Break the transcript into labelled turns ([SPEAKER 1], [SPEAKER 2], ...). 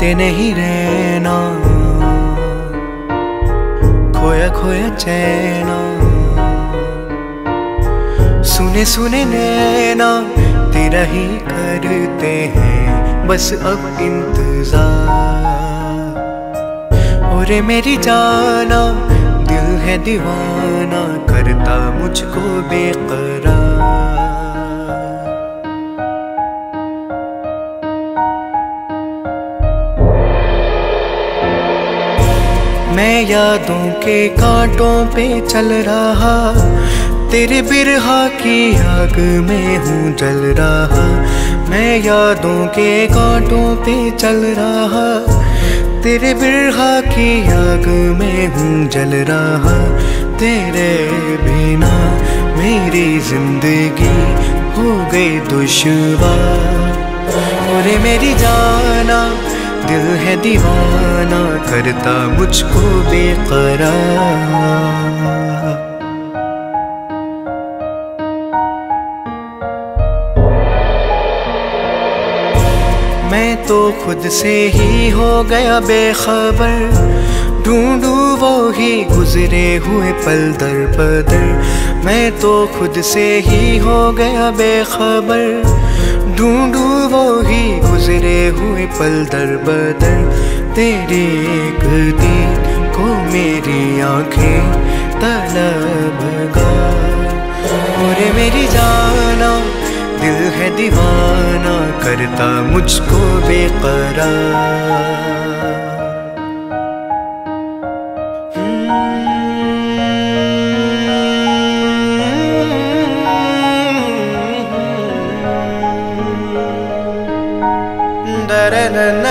[SPEAKER 1] मिलते नहीं रहना, खोया खोया चैना, सुने सुने नैना तेरा ही करते हैं बस अब इंतजार। ओरे मेरी जाना दिल है दीवाना, करता मुझको बेकरार। मैं यादों के कांटों पे चल रहा, तेरे बिरहा की आग में हूँ जल रहा। मैं यादों के कांटों पे चल रहा, तेरे बिरहा की आग में हूँ जल रहा। तेरे बिना मेरी जिंदगी हो गई दुश्वार। और मेरी जाना दिल है दीवाना, करता मुझको बेकरार। मैं तो खुद से ही हो गया बेखबर, ढूंढूं वो ही गुजरे हुए पल दर पदर। मैं तो खुद से ही हो गया बेखबर, ढूंढूं वो ही गुजरे हुए पल दर बदर। तेरी एक दीद को मेरी आंखें तलबगार। और मेरी जाना दिल है दीवाना, करता मुझको बेकरार। Da da da